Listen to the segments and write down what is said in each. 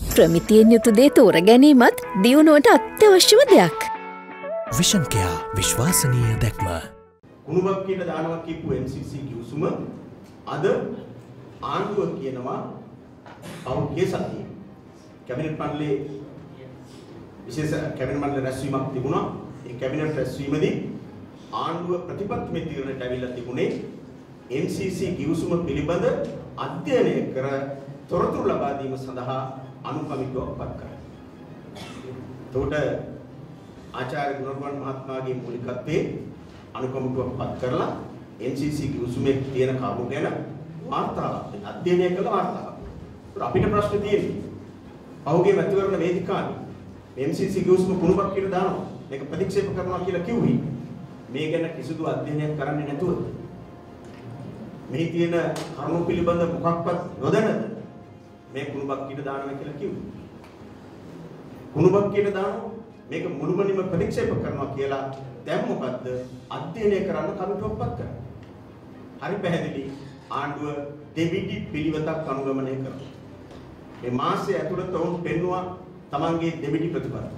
ප්‍රමිතියෙන් යුතු දේ තෝර ගැනීමත් දියුණුවට අත්‍යවශ්‍යම දෙයක්. විෂන් කෙයා විශ්වාසනීය දැක්ම. කුණුබක් කියන දානවා කියපු MCC කිව්සුම අද ආණ්ඩුව කියනවා අවුගේ සතියේ කැබිනට් මණ්ඩලයේ විශේෂ කැබිනට් මණ්ඩල රැස්වීමක් තිබුණා. ඒ කැබිනට් රැස්වීමේදී ආණ්ඩුව ප්‍රතිපත්ති තීරණයට ඇවිල්ලා තිබුණේ MCC කිව්සුම පිළිබඳ අධ්‍යයනය කර තොරතුරු ලබා දීම සඳහා අනුකමිටුවක් පත් කරා. එතකොට ආචාර්ය ගුණවර්ධන මහත්මයාගේ මූලිකත්වයේ අනුකමිටුවක් පත් කරලා MCC කිව්සුමේ තියෙන කරුණු ගැන වාර්තාවක් අධ්‍යයනය කළ වාර්තාවක්. ඒත් අපිට ප්‍රශ්න තියෙන්නේ පහුගිය මැතිවරණ වේදිකාවේ MCC කිව්සුම කුණුබක් කියලා දානවා. මේක ප්‍රතික්ෂේප කරනවා කියලා කිව්වි. මේ ගැන කිසිදු අධ්‍යයනයක් කරන්නේ නැතුව මේ තියෙන කරුණු පිළිබඳ මොකක්වත් නොදැනද මේ කුණුබක් කීට දානවා කියලා කිව්වේ. කුණුබක් කීට දානවා මේක මුළුමනින්ම ප්‍රතික්ෂේප කරනවා කියලා දැන් මොකද්ද අධ්‍යයනය කරන්න කමිටුවක්පත් කරා. හරි පැහැදිලි ආණ්ඩුව දෙවිඩි පිළිවෙතක් අනුගමනය කරනවා. මේ මාසය ඇතුළත වුන් පෙන්නවා තමන්ගේ දෙවිඩි ප්‍රතිපත්ති.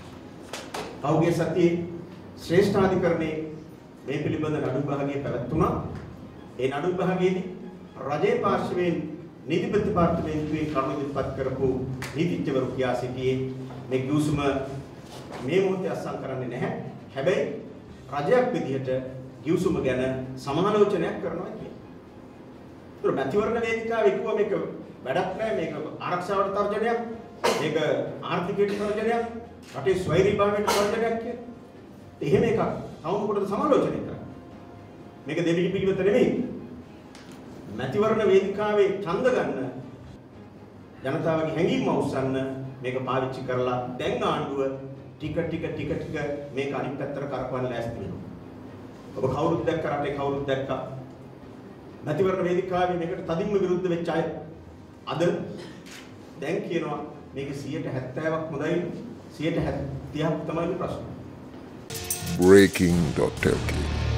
පෞගේ සතියේ ශ්‍රේෂ්ඨාධිකරණයේ මේ පිළිබඳ නඩු විභාගයේ පැවැත්වුණා. ඒ නඩු විභාගයේදී රජයේ පාර්ශවයෙන් නීති ප්‍රතිපාර්තමේන්තුවේ කරුණු ඉදිරිපත් කරපු නීතිඥවරු කියා සිටියේ මේ කිව්සුම මේ මොහොතේ අත්සන් කරන්නේ නැහැ. හැබැයි රජයක් විදිහට කිව්සුම ගැන සමාලෝචනයක් කරනවා කියන්නේ. ඒතර මැතිවරණ වේදිකාවේ කිව්වා මේක වැඩක් නැහැ, මේක ආරක්ෂාවට තර්ජනයක්, මේක ආර්ථිකයට තර්ජනයක්, රටේ ස්වෛරීභාවයට තර්ජනයක් කියලා. එහෙම එකක් තවම කොටද සමාලෝචනය කරන්නේ. මේක දෙවිඩි පිළිවෙත නෙමෙයි. මැතිවරණ වේදිකාවේ ඡන්ද ගන්න ජනතාවගේ හැඟීම් අවසන්න මේක පාවිච්චි කරලා දැන් ආණ්ඩුව ටික මේක අනිත් පැත්තට කරකවන්න ලෑස්ති වෙනවා. ඔබ කවුරුත් දැක්ක රටේ කවුරුත් දැක්කා. මැතිවරණ වේදිකාවේ මේකට තදින්ම විරුද්ධ වෙච්ච අය අද දැන් කියනවා මේක 70%ක් හොඳයි 30% තමයි ප්‍රශ්න. breaking.lk